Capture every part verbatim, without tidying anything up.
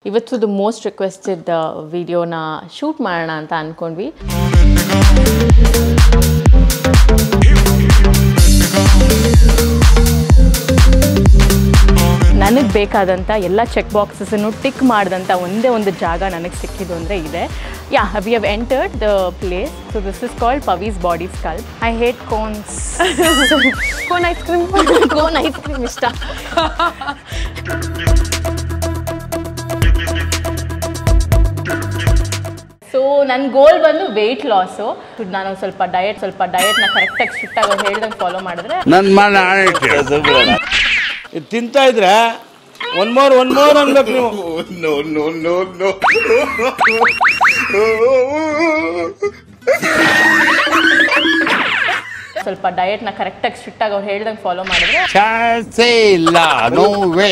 ಇವತ್ತು the most requested ವಿಡಿಯೋನ shoot ಮಾಡೋಣ ಅಂತ ಅಂದ್ಕೊಂಡ್ವಿ. ನನಗೆ ಬೇಕಾದಂಥ ಎಲ್ಲ ಚೆಕ್ ಬಾಕ್ಸಸ್ಸನ್ನು ಟಿಕ್ ಮಾಡಿದಂಥ ಒಂದೇ ಒಂದು ಜಾಗ ನನಗೆ ಸಿಕ್ಕಿದ್ದು ಅಂದರೆ ಇದೆ. Yeah we have entered the place. So this is called Pavi's body sculpt. I hate cones. Cone ice cream cone ice cream ಇಷ್ಟ. ಸೊ ನನ್ನ ಗೋಲ್ ಬಂದು ವೆಯ್ಟ್ ಲಾಸು. ನಾನು ಸ್ವಲ್ಪ ಡಯಟ್ ಸ್ವಲ್ಪ ಡಯಟ್ನ ಕರೆಕ್ಟಾಗಿ ಸ್ಟ್ರಿಕ್ಟಾಗಿ ಅವ್ರು ಹೇಳ್ದಂಗೆ ಫಾಲೋ ಮಾಡಿದ್ರೆ ನನ್ನ ಮನ ತಿಂತಾ ಇದ್ರೆ ಒನ್ ಮೋರ್ ಒನ್ ಮೋರ್ ಅನ್ಬೇಕು ನೀವು. ನೋ ನೋ ನೋ ನೋ ಸ್ವಲ್ಪ ಡಯಟ್ನ ಕರೆಕ್ಟಾಗಿ ಸ್ಟ್ರಿಕ್ಟಾಗಿ ಅವ್ರು ಹೇಳ್ದಂಗೆ ಫಾಲೋ ಮಾಡಿದ್ರೆ ಚಾನ್ಸೇ ಇಲ್ಲ. No way.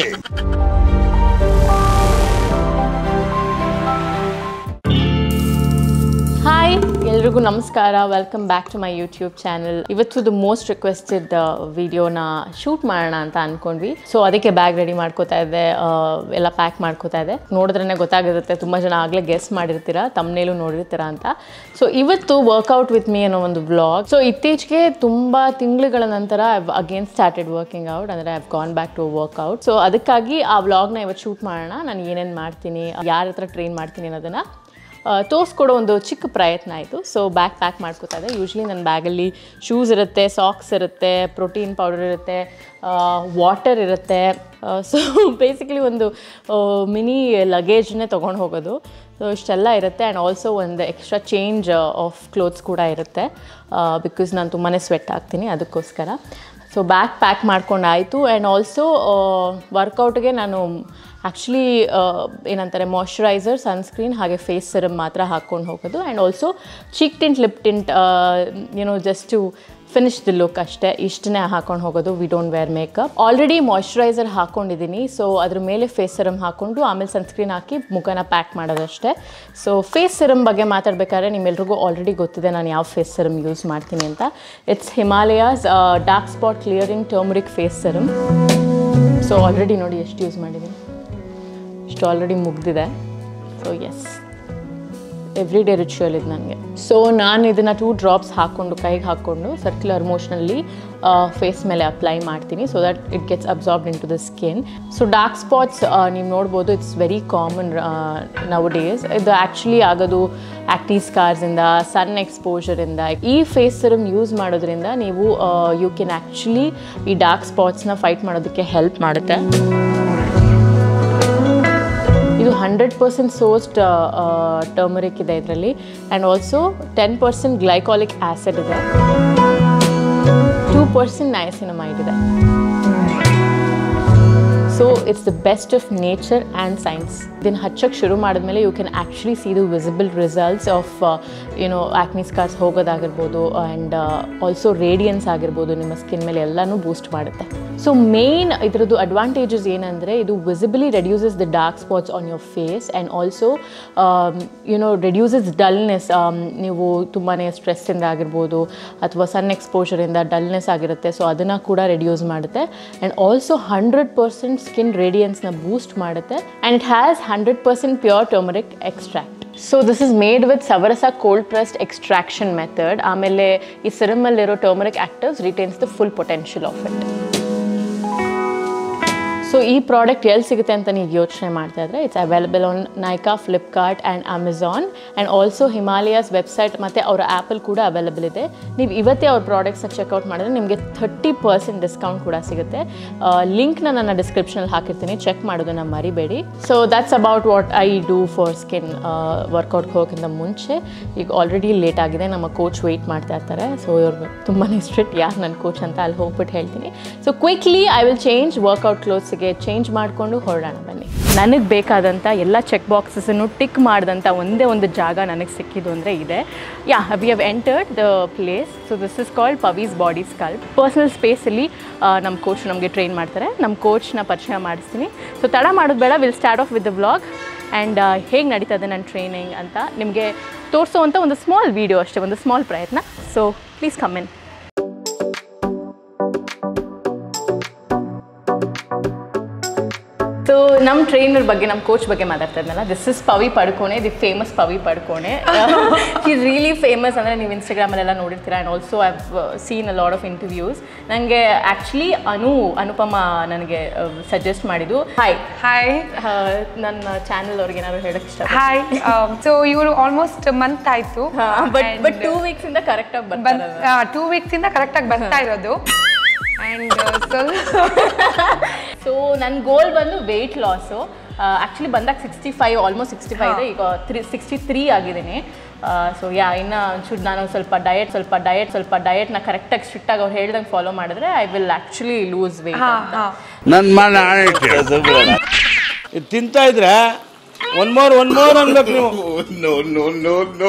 ಹಾಯ್ ಎಲ್ರಿಗೂ ನಮಸ್ಕಾರ. Welcome back to my YouTube channel. ಇವತ್ತು ದ ಮೋಸ್ಟ್ ರಿಕ್ವೆಸ್ಟೆಡ್ ವಿಡಿಯೋನ ಶೂಟ್ ಮಾಡೋಣ ಅಂತ ಅಂದ್ಕೊಂಡ್ವಿ. ಸೊ ಅದಕ್ಕೆ ಬ್ಯಾಗ್ ರೆಡಿ ಮಾಡ್ಕೋತಾ ಇದ್ದೆ, ಎಲ್ಲ ಪ್ಯಾಕ್ ಮಾಡ್ಕೋತಾ ಇದ್ದೆ. ನೋಡಿದ್ರೇ ಗೊತ್ತಾಗಿರುತ್ತೆ, ತುಂಬ ಜನ ಆಗಲೇ ಗೆಸ್ ಮಾಡಿರ್ತೀರಾ, ತಮ್ಮನೇಲೂ ನೋಡಿರ್ತೀರಾ ಅಂತ. ಸೊ ಇವತ್ತು ವರ್ಕೌಟ್ ವಿತ್ ಮೀ ಅನ್ನೋ ಒಂದು ವ್ಲಾಗ್. ಸೊ ಇತ್ತೀಚೆಗೆ ತುಂಬ ತಿಂಗಳುಗಳ ನಂತರ I again started working out, ಅಂದರೆ I have gone back to workout. So ಅದಕ್ಕಾಗಿ ಆ ವ್ಲಾಗ್ನ ಇವತ್ತು ಶೂಟ್ ಮಾಡೋಣ. ನಾನು ಏನೇನು ಮಾಡ್ತೀನಿ, ಯಾರ ಹತ್ರ ಟ್ರೈನ್ ಮಾಡ್ತೀನಿ ಅನ್ನೋದನ್ನು ತೋರಿಸ್ಕೊಡೋ ಒಂದು ಚಿಕ್ಕ ಪ್ರಯತ್ನ ಆಯಿತು. ಸೊ ಬ್ಯಾಗ್ ಪ್ಯಾಕ್ ಮಾಡ್ಕೋತಾ ಇದೆ. ಯೂಶ್ವಲಿ ನನ್ನ ಬ್ಯಾಗಲ್ಲಿ ಶೂಸ್ ಇರುತ್ತೆ, ಸಾಕ್ಸ್ ಇರುತ್ತೆ, ಪ್ರೋಟೀನ್ ಪೌಡರ್ ಇರುತ್ತೆ, ವಾಟರ್ ಇರುತ್ತೆ. ಸೊ ಬೇಸಿಕಲಿ ಒಂದು ಮಿನಿ ಲಗೇಜ್ನೇ ತೊಗೊಂಡು ಹೋಗೋದು. ಸೊ ಇಷ್ಟೆಲ್ಲ ಇರುತ್ತೆ. ಆ್ಯಂಡ್ ಆಲ್ಸೋ ಒಂದು ಎಕ್ಸ್ಟ್ರಾ ಚೇಂಜ್ ಆಫ್ ಕ್ಲೋತ್ಸ್ ಕೂಡ ಇರುತ್ತೆ, ಬಿಕಾಸ್ ನಾನು ತುಂಬಾ ಸ್ವೆಟ್ ಆಗ್ತೀನಿ ಅದಕ್ಕೋಸ್ಕರ. ಸೊ ಬ್ಯಾಗ್ ಪ್ಯಾಕ್ ಮಾಡ್ಕೊಂಡು ಆಯಿತು. ಆ್ಯಂಡ್ ಆಲ್ಸೋ ವರ್ಕೌಟ್ಗೆ ನಾನು ಆ್ಯಕ್ಚುಲಿ ಏನಂತಾರೆ ಮಾಯ್ಶ್ಚರೈಸರ್, ಸನ್ಸ್ಕ್ರೀನ್ ಹಾಗೆ ಫೇಸ್ ಸಿರಮ್ ಮಾತ್ರ ಹಾಕ್ಕೊಂಡು ಹೋಗೋದು. And also cheek tint, lip tint, you know just to finish the look ಅಷ್ಟೇ. ಇಷ್ಟನ್ನೇ ಹಾಕ್ಕೊಂಡು ಹೋಗೋದು. We don't wear makeup. Already moisturiser ಹಾಕ್ಕೊಂಡಿದ್ದೀನಿ. ಸೊ ಅದ್ರ ಮೇಲೆ ಫೇಸ್ ಸಿರಮ್ ಹಾಕ್ಕೊಂಡು ಆಮೇಲೆ ಸನ್ಸ್ಕ್ರೀನ್ ಹಾಕಿ ಮುಖನ ಪ್ಯಾಕ್ ಮಾಡೋದಷ್ಟೇ. ಸೊ ಫೇಸ್ ಸಿರಮ್ ಬಗ್ಗೆ ಮಾತಾಡಬೇಕಾದ್ರೆ ನಿಮ್ಮೆಲ್ರಿಗೂ ಆಲ್ರೆಡಿ ಗೊತ್ತಿದೆ ನಾನು ಯಾವ ಫೇಸ್ ಸಿರಮ್ ಯೂಸ್ ಮಾಡ್ತೀನಿ ಅಂತ. It's Himalaya's dark spot clearing turmeric face serum. So already ನೋಡಿ ಎಷ್ಟು ಯೂಸ್ ಮಾಡಿದ್ದೀನಿ, ಇಷ್ಟು ಆಲ್ರೆಡಿ ಮುಗ್ದಿದೆ. So yes, every day ritual ಇದು ನನಗೆ. ಸೊ ನಾನು ಇದನ್ನು ಟೂ ಡ್ರಾಪ್ಸ್ ಹಾಕ್ಕೊಂಡು ಕೈಗೆ ಹಾಕ್ಕೊಂಡು ಸರ್ಕ್ಯುಲರ್ ಮೋಷನಲ್ಲಿ ಫೇಸ್ ಮೇಲೆ ಅಪ್ಲೈ ಮಾಡ್ತೀನಿ, so that it gets absorbed into the skin. So dark spots ನೀವು ನೋಡ್ಬೋದು, it's very common nowadays. ಇದು ಆ್ಯಕ್ಚುಲಿ ಆಗೋದು ಆ್ಯಕ್ನಿ ಸ್ಕಾರ್ಸಿಂದ, ಸನ್ ಎಕ್ಸ್ಪೋಜರಿಂದ. ಈ ಫೇಸ್ ಸಿರಮ್ ಯೂಸ್ ಮಾಡೋದ್ರಿಂದ ನೀವು ಯು ಕ್ಯಾನ್ ಆ್ಯಕ್ಚುಲಿ ಈ ಡಾರ್ಕ್ ಸ್ಪಾಟ್ಸ್ನ ಫೈಟ್ ಮಾಡೋದಕ್ಕೆ ಹೆಲ್ಪ್ ಮಾಡುತ್ತೆ. ಇದು ಹಂಡ್ರೆಡ್ ಪರ್ಸೆಂಟ್ ಸೋರ್ಸ್ಡ್ ಟರ್ಮರಿಕ್ ಇದೆ ಇದರಲ್ಲಿ. And also ten percent glycolic acid ಇದೆ, ಟೂ ಪರ್ಸೆಂಟ್ ನಯಸಿನಮೈಡ್ ಇದೆ. So it's the best of nature and science. ಇದನ್ನು ಹಚ್ಚಕ್ಕೆ ಶುರು ಮಾಡಿದ್ಮೇಲೆ you can actually see the visible results of you know acne scars ಹೋಗೋದಾಗಿರ್ಬೋದು, and also radiance ಆಗಿರ್ಬೋದು ನಿಮ್ಮ skin ಮೇಲೆ ಎಲ್ಲನೂ ಬೂಸ್ಟ್ ಮಾಡುತ್ತೆ. ಸೊ ಮೇನ್ ಇದರದ್ದು ಅಡ್ವಾಂಟೇಜಸ್ ಏನಂದರೆ ಇದು visibly reduces the dark spots on your face. And also you know reduces dullness. ನೀವು ತುಂಬಾ ಸ್ಟ್ರೆಸ್ಸಿಂದ ಆಗಿರ್ಬೋದು ಅಥವಾ ಸನ್ ಎಕ್ಸ್ಪೋಜರಿಂದ ಡಲ್ನೆಸ್ ಆಗಿರುತ್ತೆ, ಸೊ ಅದನ್ನು ಕೂಡ ರೆಡ್ಯೂಸ್ ಮಾಡುತ್ತೆ. And also hundred percent skin ರೇಡಿಯನ್ಸ್ನ ಬೂಸ್ಟ್ ಮಾಡುತ್ತೆ. And it has hundred percent pure turmeric extract. So this is made with ಸವರಸ ಕೋಲ್ಡ್ ಪ್ರೆಸ್ಡ್ ಎಕ್ಸ್ಟ್ರಾಕ್ಷನ್ ಮೆಥಡ್. ಆಮೇಲೆ ಈ ಸಿರಮಲ್ಲಿರೋ turmeric actives retains the full potential of it. So ಈ product ಎಲ್ಲಿ ಸಿಗುತ್ತೆ ಅಂತ ನೀವು ಯೋಚನೆ ಮಾಡ್ತಾ ಇದ್ರೆ, it's available on Nykaa, Flipkart and Amazon. And also Himalaya's website ಮತ್ತು ಅವರ ಆ್ಯಪಲ್ಲಿ ಕೂಡ ಅವೈಲಬಲ್ ಇದೆ. ನೀವು ಇವತ್ತೇ ಅವ್ರ ಪ್ರಾಡಕ್ಟ್ಸ್ನ ಚೆಕ್ಔಟ್ ಮಾಡಿದ್ರೆ ನಿಮಗೆ ಥರ್ಟಿ ಪರ್ಸೆಂಟ್ ಡಿಸ್ಕೌಂಟ್ ಕೂಡ ಸಿಗುತ್ತೆ. ಲಿಂಕ್ನ ನನ್ನ ಡಿಸ್ಕ್ರಿಪ್ಷನಲ್ಲಿ ಹಾಕಿರ್ತೀನಿ, ಚೆಕ್ ಮಾಡೋದನ್ನು ಮರಿಬೇಡಿ. So that's about what I do for skin. ವರ್ಕೌಟ್ಗೆ ಹೋಗೋಕ್ಕಿಂತ ಮುಂಚೆ ಈಗ ಆಲ್ರೆಡಿ ಲೇಟ್ ಆಗಿದೆ, ನಮ್ಮ ಕೋಚ್ ವೆಯ್ಟ್ ಮಾಡ್ತಾ ಇರ್ತಾರೆ. ಸೊ ಇವ್ರು ತುಂಬಾ ಸ್ಟ್ರಿಕ್ಟ್, ಯಾರು ನನ್ನ ಕೋಚ್ ಅಂತ ಅಲ್ಲಿ ಹೋಗ್ಬಿಟ್ಟು ಹೇಳ್ತೀನಿ. So quickly I will change workout ಕ್ಲೋತ್ಸ್ಗೆ ಚೇಂಜ್ ಮಾಡಿಕೊಂಡು ಹೊರಡೋಣ ಬನ್ನಿ. ನನಗೆ ಬೇಕಾದಂಥ ಎಲ್ಲ ಚೆಕ್ ಬಾಕ್ಸಸ್ಸನ್ನು ಟಿಕ್ ಮಾಡಿದಂಥ ಒಂದೇ ಒಂದು ಜಾಗ ನನಗೆ ಸಿಕ್ಕಿದ್ದು ಅಂದರೆ ಇದೆ. Yeah we have entered the place. So this is called Pavi's body sculpt. Personal ಸ್ಪೇಸಲ್ಲಿ ನಮ್ಮ ಕೋಚ್ ನಮಗೆ ಟ್ರೈನ್ ಮಾಡ್ತಾರೆ. ನಮ್ಮ ಕೋಚ್ನ ಪರಿಚಯ ಮಾಡಿಸ್ತೀನಿ. ಸೊ ತಡ ಮಾಡೋದು ಬೇಡ, will start off with the vlog. And ಹೇಗೆ ನಡೀತದೆ ನನ್ನ ಟ್ರೈನಿಂಗ್ ಅಂತ ನಿಮಗೆ ತೋರಿಸೋವಂಥ ಒಂದು ಸ್ಮಾಲ್ ವೀಡಿಯೋ ಅಷ್ಟೇ, ಒಂದು ಸ್ಮಾಲ್ ಪ್ರಯತ್ನ. So please come in. So so ನಮ್ಮ ಟ್ರೈನರ್ ಬಗ್ಗೆ ನಮ್ಮ ಕೋಚ್ ಬಗ್ಗೆ ಮಾತಾಡ್ತಾ ಇದ್ನಲ್ಲ, this is Pavi Padukone, the famous Pavi Padukone. Is really famous. ಅಂದರೆ ನೀವು ಇನ್ಸ್ಟಾಗ್ರಾಮಲ್ಲೆಲ್ಲ ನೋಡಿರ್ತೀರಾ. And also I have seen a lot of interviews. ನನಗೆ ಆ್ಯಕ್ಚುಲಿ ಅನು ಅನುಪಮ ನನಗೆ ಸಜೆಸ್ಟ್ ಮಾಡಿದ್ದು. ಹಾಯ್ ಹಾಯ್ ನನ್ನ ಚಾನಲ್ ಅವ್ರಿಗೆ ಏನಾದ್ರು ಹೇಳಕ್ಕೆ ಇಷ್ಟ. ಹಾಯ್. ಸೊ ಇವರು ಆಲ್ಮೋಸ್ಟ್ ಮಂತ್ ಆಯಿತು, ಬಟ್ ಬಟ್ ಟೂ ವೀಕ್ಸಿಂದ ಕರೆಕ್ಟಾಗಿ ಬಂದ ಟೂ ವೀಕ್ಸಿಂದ ಕರೆಕ್ಟಾಗಿ ಬರ್ತಾ ಇರೋದು. ಆ್ಯಂಡ್ ಸೊ ನನ್ನ ಗೋಲ್ ಬಂದು ವೆಯ್ಟ್ ಲಾಸು. ಆ್ಯಕ್ಚುಲಿ ಬಂದಾಗ sixty five almost sixty five ಇದೆ. ಈಗ ತ್ರೀ ಸಿಕ್ಸ್ಟಿ ತ್ರೀ ಆಗಿದ್ದೀನಿ. ಸೊ ಯಾ ಇನ್ನು ಶುಡ್ ನಾನು ಸ್ವಲ್ಪ ಡಯಟ್ ಸ್ವಲ್ಪ ಡಯಟ್ ಸ್ವಲ್ಪ ಡಯಟ್ನ ಕರೆಕ್ಟಾಗಿ ಸ್ಟ್ರಿಕ್ಟಾಗಿ ಅವ್ರು ಹೇಳ್ದಂಗೆ ಫಾಲೋ ಮಾಡಿದ್ರೆ I will actually lose weight. ನನ್ನ ಮನ ಇದು ತಿಂತಾ ಇದ್ರೆ ಒನ್ ಮೋರ್ ಒನ್ ಮೋರ್ ಅನ್ಬೇಕು ನೀವು. ನೋ ನೋ ನೋ ನೋ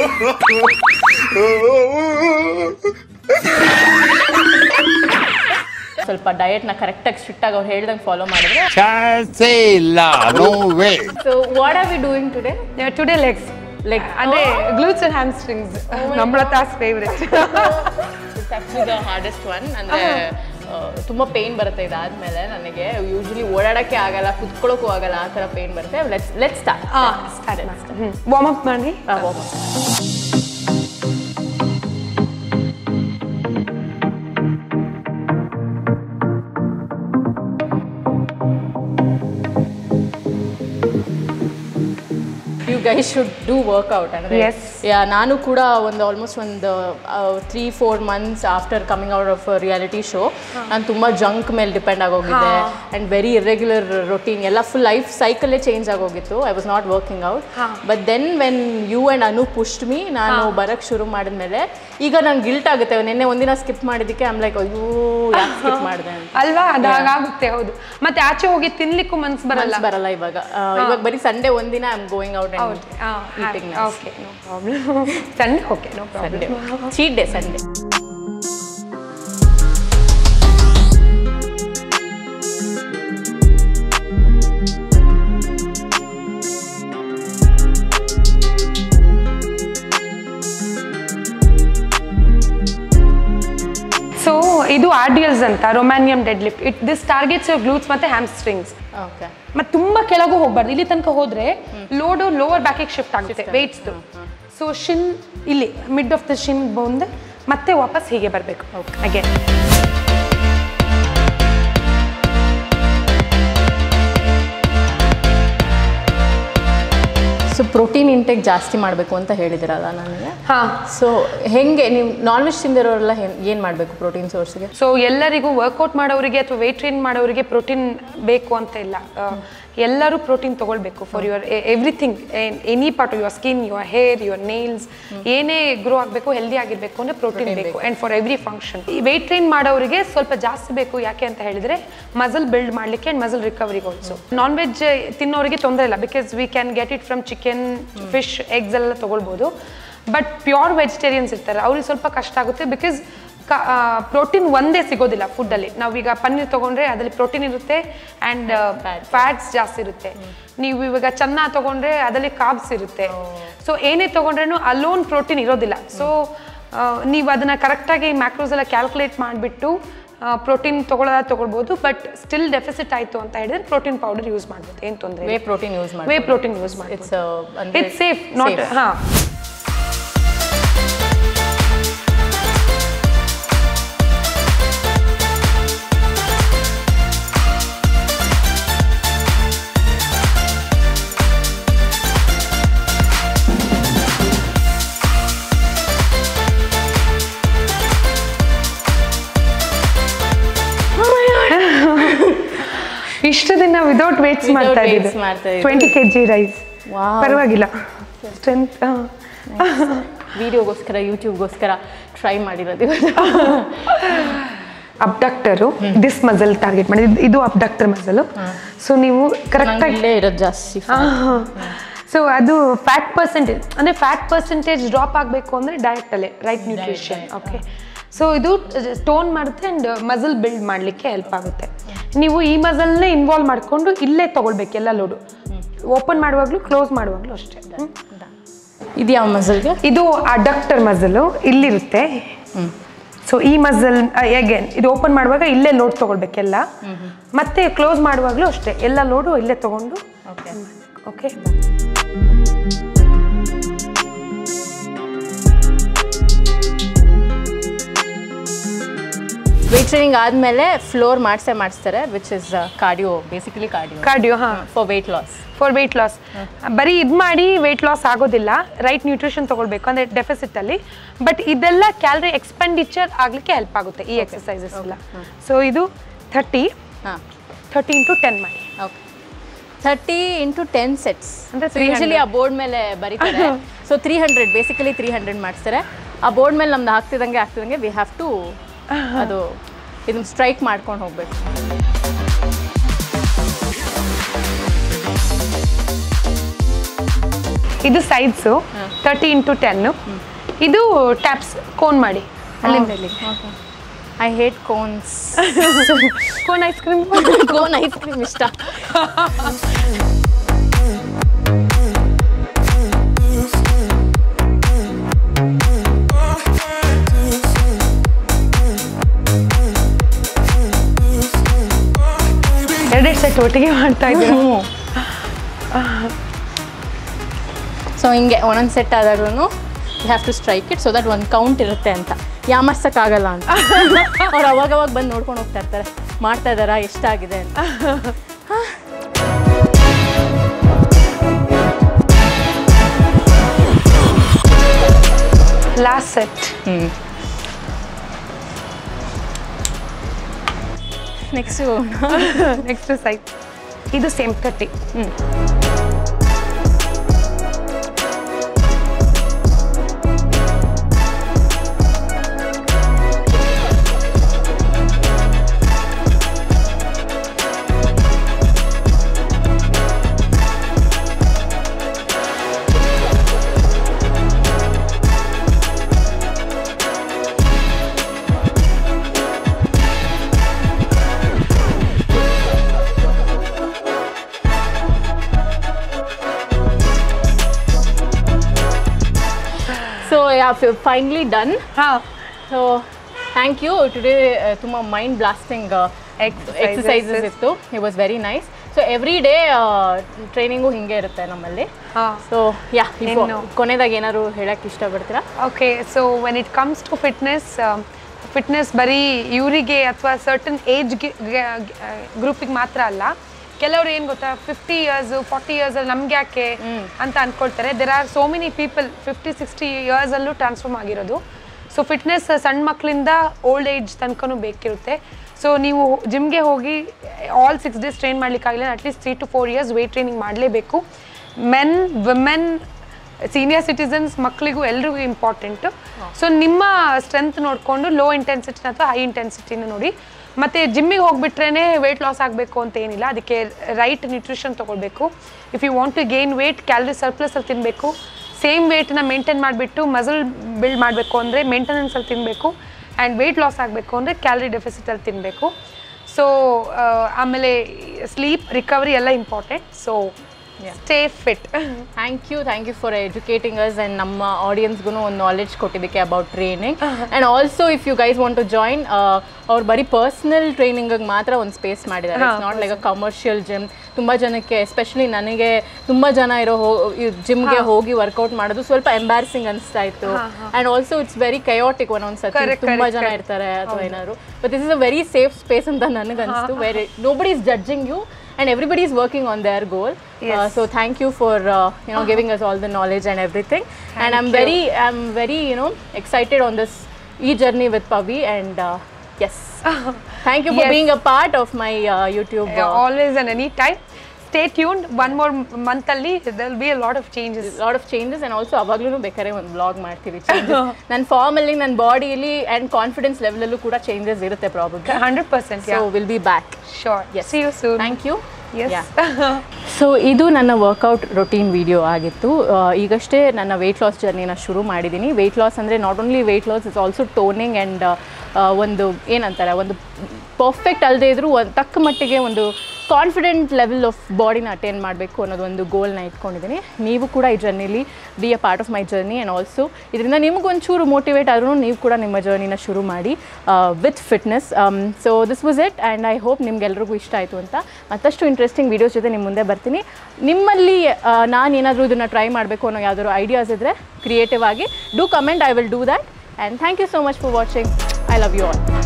ಸ್ವಲ್ಪ ಡಯಟ್ನ ಕರೆಕ್ಟಾಗಿ ಸ್ಟ್ರಿಕ್ಟಾಗಿ ಅವ್ರು ಹೇಳ್ದಂಗೆ ಫಾಲೋ ಮಾಡಿದ್ರೆ ಚಾನ್ಸೇ ಇಲ್ಲ. No way. So what are we doing today? Today legs leg ಅಂದರೆ glutes and hamstrings. Namrata's favourite. It's actually the hardest one. ಅಂದರೆ ತುಂಬ ಪೇಯ್ನ್ ಬರುತ್ತೆ ಇದಾದಮೇಲೆ ನನಗೆ. ಯೂಶ್ವಲಿ ಓಡಾಡೋಕ್ಕೆ ಆಗಲ್ಲ, ಕುತ್ಕೊಳ್ಳೋಕ್ಕೂ ಆಗಲ್ಲ, ಆ ಥರ ಪೇಯ್ನ್ ಬರುತ್ತೆ. Let's let's start. Warm up ಮಾಡಿ. Warm up. You guys should do workout. Yes. Yeah, ನಾನು ಕೂಡ ಒಂದು ಆಲ್ಮೋಸ್ಟ್ ಒಂದು three four months after coming out of reality show ನಾನು ತುಂಬ ಜಂಕ್ ಮೇಲೆ ಡಿಪೆಂಡ್ ಆಗೋಗಿದ್ದೆ. ಆ್ಯಂಡ್ ವೆರಿ ಇರ್ರೆಗ್ಯುಲರ್ ರೊಟೀನ್ ಎಲ್ಲ ಫುಲ್ ಲೈಫ್ ಸೈಕಲ್ಲೇ ಚೇಂಜ್ ಆಗೋಗಿತ್ತು. I was not working out. But then when you and Anu pushed me, ನಾನು ಬರೋಕ್ಕೆ ಶುರು ಮಾಡಿದ್ಮೇಲೆ ಈಗ ನಂಗೆ ಗಿಲ್ಟ್ ಆಗುತ್ತೆ. ನಿನ್ನೆ ಒಂದಿನ ಸ್ಕಿಪ್ ಮಾಡಿದ್ದಕ್ಕೆ ಐಮ್ ಲೈಕ್ ಅಯ್ಯೋ ಯಾಕೆ ಸ್ಕಿಪ್ ಮಾಡಿದೆ ಅಂತ ಅಲ್ವಾ. ಅದು ಹಾಗಾಗುತ್ತೆ. ಹೌದು. ಮತ್ತೆ ಆಚೆ ಹೋಗಿ ತಿನ್ಲಿಕ್ಕೂ ಮನ್ಸು ಬರಲ್ಲ ಬರಲ್ಲ ಇವಾಗ. ಇವಾಗ ಬರೀ ಸಂಡೇ ಒಂದಿನ I am going out. Okay, no problem. Sunday, okay, no problem. Sunday. Cheat day, Sunday. So ಇದು ಆರ್ ಡಿ ಎಲ್ಸ್ ಅಂತ, Romanian deadlift. It this targets your glutes ಮತ್ತೆ ಹ್ಯಾಮ್ಸ್ಟ್ರಿಂಗ್ಸ್. ಓಕೆ. ಮತ್ತೆ ತುಂಬಾ ಕೆಳಗೂ ಹೋಗ್ಬಾರ್ದು. ಇಲ್ಲಿ ತನಕ ಹೋದ್ರೆ ಲೋಡ್ ಲೋವರ್ ಬ್ಯಾಕಿಗೆ ಶಿಫ್ಟ್ ಆಗುತ್ತೆ ವೆಯ್ಟ್ಸ್. ಸೊ ಶಿನ್ ಇಲ್ಲಿ ಮಿಡ್ ಆಫ್ ದ ಶಿನ್ ಬಂದು ಮತ್ತೆ ವಾಪಸ್ ಹೀಗೆ ಬರಬೇಕು ಅಗೇನ್. ಸೊ ಪ್ರೋಟೀನ್ ಇಂಟೇಕ್ ಜಾಸ್ತಿ ಮಾಡಬೇಕು ಅಂತ ಹೇಳಿದಿರಲ್ಲ ನನಗೆ. ಹಾಂ. ಸೊ ಹೆಂಗೆ ನೀವು ನಾನ್ ವೆಜ್ ತಿಂದಿರೋರೆಲ್ಲ ಏನು ಮಾಡಬೇಕು ಪ್ರೋಟೀನ್ ಸೋರ್ಸ್ಗೆ? ಸೊ ಎಲ್ಲರಿಗೂ ವರ್ಕೌಟ್ ಮಾಡೋರಿಗೆ ಅಥವಾ ವೇಟ್ ಟ್ರೈನ್ ಮಾಡೋರಿಗೆ ಪ್ರೋಟೀನ್ ಬೇಕು ಅಂತ ಇಲ್ಲ. ಎಲ್ಲರೂ ಪ್ರೋಟೀನ್ ತೊಗೊಳ್ಬೇಕು for your everything, any part of your skin, your hair, your nails. ಏನೇ ಗ್ರೋ ಆಗಬೇಕು, ಹೆಲ್ದಿ ಆಗಿರಬೇಕು ಅಂದರೆ ಪ್ರೋಟೀನ್ ಬೇಕು. And for every function. ಈ ವೇಟ್ ಟ್ರೈನ್ ಮಾಡೋರಿಗೆ ಸ್ವಲ್ಪ ಜಾಸ್ತಿ ಬೇಕು. ಯಾಕೆ ಅಂತ ಹೇಳಿದರೆ ಮಸಲ್ ಬಿಲ್ಡ್ ಮಾಡಲಿಕ್ಕೆ ಆ್ಯಂಡ್ ಮಸಲ್ ರಿಕವರಿಗೆ ಆಲ್ಸೋ. ನಾನ್ ವೆಜ್ ತಿನ್ನೋರಿಗೆ ತೊಂದರೆ ಇಲ್ಲ, because we can get it from chicken, fish, eggs ಎಲ್ಲ ತೊಗೊಳ್ಬೋದು. ಬಟ್ ಪ್ಯೂರ್ ವೆಜಿಟೇರಿಯನ್ಸ್ ಇರ್ತಾರೆ, ಅವ್ರಿಗೆ ಸ್ವಲ್ಪ ಕಷ್ಟ ಆಗುತ್ತೆ. ಬಿಕಾಸ್ ಪ್ರೋಟೀನ್ ಒಂದೇ ಸಿಗೋದಿಲ್ಲ ಫುಡ್ಡಲ್ಲಿ. ನಾವೀಗ ಪನ್ನೀರ್ ತೊಗೊಂಡ್ರೆ ಅದರಲ್ಲಿ ಪ್ರೋಟೀನ್ ಇರುತ್ತೆ ಆ್ಯಂಡ್ ಫ್ಯಾಟ್ಸ್ ಜಾಸ್ತಿ ಇರುತ್ತೆ. ನೀವು ಇವಾಗ ಚೆನ್ನ ತೊಗೊಂಡ್ರೆ ಅದರಲ್ಲಿ ಕಾರ್ಬ್ಸ್ ಇರುತ್ತೆ. ಸೊ ಏನೇ ತೊಗೊಂಡ್ರೂ ಅಲೋನ್ ಪ್ರೋಟೀನ್ ಇರೋದಿಲ್ಲ. ಸೊ ನೀವು ಅದನ್ನು ಕರೆಕ್ಟಾಗಿ ಮ್ಯಾಕ್ರೋಸ್ ಎಲ್ಲ ಕ್ಯಾಲ್ಕುಲೇಟ್ ಮಾಡಿಬಿಟ್ಟು ಪ್ರೋಟೀನ್ ತೊಗೊಳ್ಳೋದ ತೊಗೊಳ್ಬೋದು. ಬಟ್ ಸ್ಟಿಲ್ ಡೆಫಿಸಿಟ್ ಆಯಿತು ಅಂತ ಹೇಳಿದ್ರೆ ಪ್ರೋಟೀನ್ ಪೌಡರ್ ಯೂಸ್ ಮಾಡ್ಬೋದು, ಏನು ತೊಂದರೆ. ವೇ ಪ್ರೋಟೀನ್ ಯೂಸ್ ಮಾಡಿ ವೇ ಪ್ರೋಟೀನ್ ಯೂಸ್ ಮಾಡಿ. It's it's safe. ನಾಟ್ ಹಾಂ. ಇಷ್ಟು ದಿನ ವಿದೌಟ್ ವೇಟ್ಸ್ ಮಾಡ್ತಾ ಇದ್ದಿದ್ದು. Twenty K G rice. ಪರವಾಗಿಲ್ಲ. ಸ್ಟ್ರೆಂತ್ ವಿಡಿಯೋಗೋಸ್ಕರ ಯೂಟ್ಯೂಬ್ಗೋಸ್ಕರ ಟ್ರೈ ಮಾಡಿರೋದು. ಅಬ್ಡಕ್ಟರು ದಿಸ್ ಮಸಲ್ ಟಾರ್ಗೆಟ್ ಮಾಡಿ. ಇದು ಅಬ್ಡಕ್ಟರ್ ಮಸಲು. ಸೊ ನೀವು ಕರೆಕ್ಟಾಗಿ ಇರೋದು ಜಾಸ್ತಿ. ಸೊ ಅದು ಫ್ಯಾಟ್ ಪರ್ಸೆಂಟೇಜ್ ಅಂದರೆ ಫ್ಯಾಟ್ ಪರ್ಸೆಂಟೇಜ್ ಡ್ರಾಪ್ ಆಗಬೇಕು ಅಂದರೆ ಡಯಟಲ್ಲೇ ರೈಟ್ ನ್ಯೂಟ್ರಿಷನ್. ಓಕೆ. ಸೊ ಇದು ಟೋನ್ ಮಾಡುತ್ತೆ ಆ್ಯಂಡ್ ಮಸಲ್ ಬಿಲ್ಡ್ ಮಾಡಲಿಕ್ಕೆ ಹೆಲ್ಪ್ ಆಗುತ್ತೆ. ನೀವು ಈ ಮಸಲ್ನೇ ಇನ್ವಾಲ್ವ್ ಮಾಡಿಕೊಂಡು ಇಲ್ಲೇ ತೊಗೊಳ್ಬೇಕು ಎಲ್ಲ ಲೋಡು. ಓಪನ್ ಮಾಡುವಾಗಲೂ ಕ್ಲೋಸ್ ಮಾಡುವಾಗಲೂ ಅಷ್ಟೇ. ಇದು ಯಾವ ಮಸಲ್ಗೆ? ಇದು ಅಡಕ್ಟರ್ ಮಸಲು ಇಲ್ಲಿರುತ್ತೆ. ಸೊ ಈ ಮಸಲ್ ಅಗೇನ್ ಇದು ಓಪನ್ ಮಾಡುವಾಗ ಇಲ್ಲೇ ಲೋಡ್ ತೊಗೊಳ್ಬೇಕೆಲ್ಲ, ಮತ್ತೆ ಕ್ಲೋಸ್ ಮಾಡುವಾಗಲೂ ಅಷ್ಟೇ ಎಲ್ಲ ಲೋಡು ಇಲ್ಲೇ ತೊಗೊಂಡು ಓಕೆ ಓಕೆ. ವೇಟ್ ಟ್ರೈನಿಂಗ್ ಆದಮೇಲೆ ಫ್ಲೋರ್ ಮಾಡಿಸೇ ಮಾಡಿಸ್ತಾರೆ, which is cardio, basically cardio cardio ಹಾಂ for weight loss. For weight loss ಬರೀ ಇದು ಮಾಡಿ ವೆಯ್ಟ್ ಲಾಸ್ ಆಗೋದಿಲ್ಲ, ರೈಟ್ ನ್ಯೂಟ್ರಿಷನ್ ತೊಗೊಳ್ಬೇಕು ಅಂದರೆ ಡೆಫಿಸಿಟಲ್ಲಿ. ಬಟ್ ಇದೆಲ್ಲ ಕ್ಯಾಲರಿ ಎಕ್ಸ್ಪೆಂಡಿಚರ್ ಆಗಲಿಕ್ಕೆ ಹೆಲ್ಪ್ ಆಗುತ್ತೆ ಈ ಎಕ್ಸಸೈಸಸ್ ಎಲ್ಲ. ಸೊ ಇದು ಥರ್ಟಿ ಹಾಂ ಥರ್ಟಿ ಇಂಟು ಟೆನ್ ಮಾಡಿ. Okay, thirty into ten sets ಅಂದ್ರೆ ಅಂದರೆ ಯೂಶಲಿ ಆ ಬೋರ್ಡ್ ಮೇಲೆ ಬರೀತಾರೆ. So three hundred basically three hundred ಮಾಡಿಸ್ತಾರೆ. ಆ ಬೋರ್ಡ್ ಮೇಲೆ ನಮ್ದು ಆಗ್ತಿದಂಗೆ ಆಗ್ತಿದಂಗೆ ವಿ ಹ್ಯಾವ್ ಟು ಅದು ಇದನ್ನ ಸ್ಟ್ರೈಕ್ ಮಾಡ್ಕೊಂಡು ಹೋಗ್ಬೇಕು. ಇದು ಸೈಡ್ಸು ತರ್ಟಿ ಇಂಟು ಟೆನ್ನು. ಇದು ಟ್ಯಾಪ್ಸ್ ಕೋನ್ ಮಾಡಿ ಅಲ್ಲಿಂದ ಇಲ್ಲಿ. I hate cones. Cone ice cream cone ice cream ಇಷ್ಟ. ಎರಡೆರಡು ಸೆಟ್ ಒಟ್ಟಿಗೆ ಮಾಡ್ತಾ ಇದ್ದೀವಿ. ಸೊ ಹಿಂಗೆ ಒಂದೊಂದು ಸೆಟ್ ಆದಾಗ್ಲೂ you have to strike it so that ಒಂದು ಕೌಂಟ್ ಇರುತ್ತೆ ಅಂತ, ಯಾಮರ್ಸಕ್ಕಾಗಲ್ಲ ಅಂತ. ಅವ್ರು ಅವಾಗವಾಗ ಬಂದು ನೋಡ್ಕೊಂಡು ಹೋಗ್ತಾ ಇರ್ತಾರೆ, ಮಾಡ್ತಾ ಇದ್ದಾರಾ ಎಷ್ಟಾಗಿದೆ ಅಂತ. Last set. ಹ್ಞೂ ನೆಕ್ಸ್ಟು ನೆಕ್ಸ್ಟ್ ಸೈಡ್ ಇದು ಸೇಮ್ ತರ್ಟಿ. ಹ್ಞೂ So yeah, finally done. ಹಾಂ So thank you. Today uh, ತುಂಬಾ ಮೈಂಡ್ ಬ್ಲಾಸ್ಟಿಂಗ್ ಎಕ್ಸಸೈಸಸ್ ಇತ್ತು. It was very nice. So every day training ಹಿಂಗೆ ಇರುತ್ತೆ ನಮ್ಮಲ್ಲಿ. ಹಾಂ ಸೊ ಯಾ ಕೊನೆದಾಗ ಏನಾದ್ರು ಹೇಳಕ್ಕೆ ಇಷ್ಟಪಡ್ತೀರಾ? Okay, so when it comes to fitness, fitness ಬರೀ ಇವರಿಗೆ ಅಥವಾ ಸರ್ಟನ್ ಏಜ್ಗೆ ಗ್ರೂಪಿಗೆ ಮಾತ್ರ ಅಲ್ಲ. ಕೆಲವರು ಏನು ಗೊತ್ತಾ, ಫಿಫ್ಟಿ ಇಯರ್ಸು ಫಾರ್ಟಿ ಇಯರ್ಸಲ್ಲಿ ನಮ್ಗೆ ಯಾಕೆ ಅಂತ ಅಂದ್ಕೊಳ್ತಾರೆ. There are so many people fifty sixty ಇಯರ್ಸಲ್ಲೂ ಟ್ರಾನ್ಸ್ಫಾರ್ಮ್ ಆಗಿರೋದು. ಸೊ ಫಿಟ್ನೆಸ್ ಸಣ್ಣ ಮಕ್ಕಳಿಂದ ಓಲ್ಡ್ ಏಜ್ ತನಕನೂ ಬೇಕಿರುತ್ತೆ. ಸೊ ನೀವು ಜಿಮ್ಗೆ ಹೋಗಿ ಆಲ್ ಸಿಕ್ಸ್ ಡೇಸ್ ಟ್ರೈನ್ ಮಾಡ್ಲಿಕ್ಕಾಗಲಿಲ್ಲ, at least three to four years weight training ಮಾಡಲೇಬೇಕು. ಮೆನ್, ವಿಮೆನ್, ಸೀನಿಯರ್ ಸಿಟಿಸನ್ಸ್, ಮಕ್ಕಳಿಗೂ ಎಲ್ರಿಗೂ ಇಂಪಾರ್ಟೆಂಟು. ಸೊ ನಿಮ್ಮ ಸ್ಟ್ರೆಂತ್ ನೋಡಿಕೊಂಡು ಲೋ ಇಂಟೆನ್ಸಿಟಿನ ಅಥವಾ ಹೈ ಇಂಟೆನ್ಸಿಟಿನ ನೋಡಿ. ಮತ್ತು ಜಿಮ್ಮಿಗೆ ಹೋಗಿಬಿಟ್ರೇ ವೆಯ್ಟ್ ಲಾಸ್ ಆಗಬೇಕು ಅಂತ ಏನಿಲ್ಲ, ಅದಕ್ಕೆ ರೈಟ್ ನ್ಯೂಟ್ರಿಷನ್ ತೊಗೊಳ್ಬೇಕು. If you want to gain weight, calorie ಸರ್ಪ್ಲಸಲ್ಲಿ ತಿನ್ನಬೇಕು. ಸೇಮ್ ವೇಟ್ನ ಮೇಂಟೈನ್ ಮಾಡಿಬಿಟ್ಟು ಮಸಲ್ ಬಿಲ್ಡ್ ಮಾಡಬೇಕು ಅಂದರೆ ಮೇಂಟೆನೆನ್ಸಲ್ಲಿ ತಿನ್ನಬೇಕು. ಆ್ಯಂಡ್ ವೆಯ್ಟ್ ಲಾಸ್ ಆಗಬೇಕು ಅಂದರೆ ಕ್ಯಾಲರಿ ಡೆಫಿಸಿಟಲ್ಲಿ ತಿನ್ನಬೇಕು. ಸೊ ಆಮೇಲೆ ಸ್ಲೀಪ್, ರಿಕವರಿ ಎಲ್ಲ important. So stay fit. Thank you thank you for educating us and ನಮ್ಮ ಆಡಿಯನ್ಸ್ಗೂ ಒಂದು ನಾಲೆಡ್ಜ್ ಕೊಟ್ಟಿದ್ದಕ್ಕೆ about training. And also if you guys want to join, ಅವ್ರು ಬರೀ ಪರ್ಸ್ನಲ್ ಟ್ರೈನಿಂಗಿಗೆ ಮಾತ್ರ ಒಂದು ಸ್ಪೇಸ್ ಮಾಡಿದ್ದಾರೆ. It's not like a commercial gym. ತುಂಬ ಜನಕ್ಕೆ, ಎಸ್ಪೆಷಲಿ ನನಗೆ ತುಂಬ ಜನ ಇರೋ ಜಿಮ್ಗೆ ಹೋಗಿ ವರ್ಕೌಟ್ ಮಾಡೋದು ಸ್ವಲ್ಪ ಎಂಬ್ಯಾರಸಿಂಗ್ ಅನಿಸ್ತಾ ಇತ್ತು. And also it's very chaotic ಒಂದೊಂದು ಸತಿ ತುಂಬ ಜನ ಇರ್ತಾರೆ ಅಥವಾ ಏನಾದ್ರು. But this is a very safe space ಅಂತ ನನಗನ್ನಿಸ್ತು. Very nobody is judging you and everybody is working on their goal. Yes. Uh, so thank you for uh, you know giving us all the knowledge and everything. Thank and I'm you. very I'm very you know excited on this e-journey with Pavi. And uh, yes, thank you for yes. being a part of my uh, YouTube. Uh, uh, always and any time. Stay tuned. One more month alli there will be a lot of changes. A lot of changes. And also avaglu bekare ಒಂದು vlog ಮಾಡ್ತೀವಿ. changes ನನ್ನ form ಅಲ್ಲಿ, ನನ್ನ body ಅಲ್ಲಿ and confidence level ಅಲ್ಲೂ ಕೂಡ changes ಇರುತ್ತೆ probably. one hundred percent. So yeah. we'll be back. Sure. Yes. See you soon. Thank you. Yes. So ಇದು ನನ್ನ ವರ್ಕೌಟ್ ರೊಟೀನ್ ವಿಡಿಯೋ ಆಗಿತ್ತು. ಈಗಷ್ಟೇ ನನ್ನ ವೆಯ್ಟ್ ಲಾಸ್ ಜರ್ನಿನ ಶುರು ಮಾಡಿದ್ದೀನಿ. ವೆಯ್ಟ್ ಲಾಸ್ ಅಂದರೆ not only weight loss, it's also toning and ಒಂದು ಏನಂತಾರೆ, ಒಂದು ಪರ್ಫೆಕ್ಟ್ ಅಲ್ಲದೆ ಇದ್ರೂ ಒಂದು ತಕ್ಕ ಮಟ್ಟಿಗೆ ಒಂದು ಕಾನ್ಫಿಡೆಂಟ್ ಲೆವೆಲ್ ಆಫ್ ಬಾಡಿನ ಅಟೇನ್ ಮಾಡಬೇಕು ಅನ್ನೋದೊಂದು ಗೋಲ್ನ ಇಟ್ಕೊಂಡಿದ್ದೀನಿ. ನೀವು ಕೂಡ ಈ ಜರ್ನಿಲಿ be a part of my journey and also ಇದರಿಂದ ನಿಮಗೊಂಚೂರು ಮೋಟಿವೇಟ್ ಆದ್ರೂ ನೀವು ಕೂಡ ನಿಮ್ಮ ಜರ್ನಿನ ಶುರು ಮಾಡಿ with fitness. So this was it and I hope ನಿಮ್ಗೆಲ್ರಿಗೂ ಇಷ್ಟ ಆಯಿತು ಅಂತ. ಮತ್ತಷ್ಟು ಇಂಟ್ರೆಸ್ಟಿಂಗ್ ವೀಡಿಯೋಸ್ ಜೊತೆ ನಿಮ್ಮ ಮುಂದೆ ಬರ್ತೀನಿ. ನಿಮ್ಮಲ್ಲಿ ನಾನು ಏನಾದರೂ ಇದನ್ನು ಟ್ರೈ ಮಾಡಬೇಕು ಅನ್ನೋ ಯಾವ್ದಾದ್ರು ಐಡಿಯಾಸ್ ಇದ್ದರೆ ಕ್ರಿಯೇಟಿವ್ ಆಗಿ do comment, I will do that. And thank you so much for watching. I love you all.